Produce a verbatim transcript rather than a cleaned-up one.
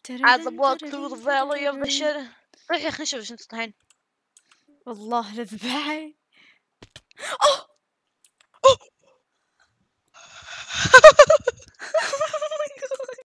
As I walk through the valley of the shadow. روح يا أخي نشوف شو تطحين. والله لذبحي. أوه